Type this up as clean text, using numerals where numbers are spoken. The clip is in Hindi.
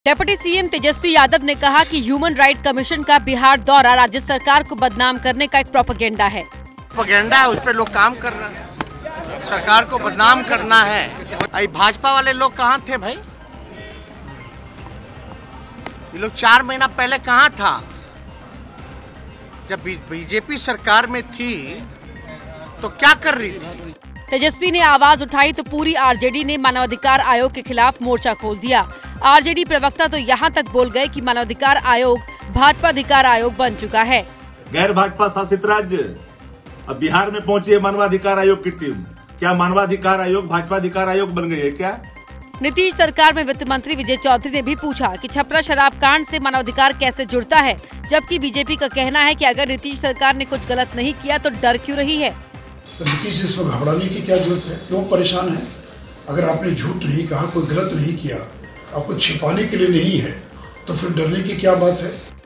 डिप्टी सीएम तेजस्वी यादव ने कहा कि ह्यूमन राइट कमीशन का बिहार दौरा राज्य सरकार को बदनाम करने का एक प्रोपेगेंडा है। प्रोपेगेंडा है, उस पर लोग काम कर रहे हैं, सरकार को बदनाम करना है। अरे भाजपा वाले लोग कहाँ थे भाई? ये लोग 4 महीना पहले कहाँ था? जब बीजेपी सरकार में थी तो क्या कर रही थी? तेजस्वी ने आवाज उठाई तो पूरी आरजेडी ने मानवाधिकार आयोग के खिलाफ मोर्चा खोल दिया। आरजेडी प्रवक्ता तो यहाँ तक बोल गए कि मानवाधिकार आयोग भाजपा अधिकार आयोग बन चुका है। गैर भाजपा शासित राज्य अब बिहार में पहुंची है मानवाधिकार आयोग की टीम। क्या मानवाधिकार आयोग भाजपा अधिकार आयोग बन गई है क्या? नीतीश सरकार में वित्त मंत्री विजय चौधरी ने भी पूछा कि छपरा शराब कांड से मानवाधिकार कैसे जुड़ता है, जबकि बीजेपी का कहना है कि अगर नीतीश सरकार ने कुछ गलत नहीं किया तो डर क्यों रही है? तो नीतीश इसमें घबराने की क्या जरूरत है? क्यों परेशान है? अगर आपने झूठ नहीं कहा, कोई गलत नहीं किया, आपको छिपाने के लिए नहीं है, तो फिर डरने की क्या बात है?